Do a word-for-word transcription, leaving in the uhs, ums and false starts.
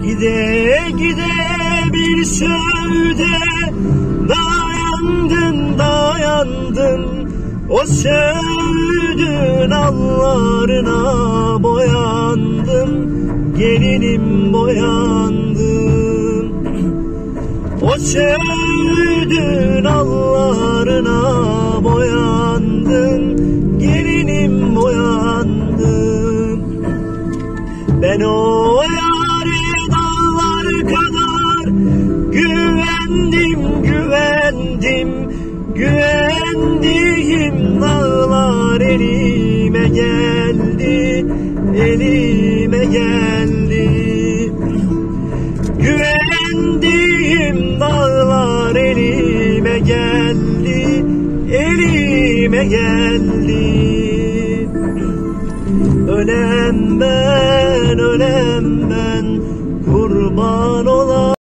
Gide gide bir sövde dayandın dayandın, o sövdün allarına boyandım, gelinim boyandım. O sövdün allarına boyandım, gelinim boyandım. Ben o yâre dağlar kadar güvendim, güvendim, güvendiğim dağlar elime geldi, elime geldi. Güvendiğim dağlar elime geldi, elime geldi. Ölem ben, ölem ben, kurban olam.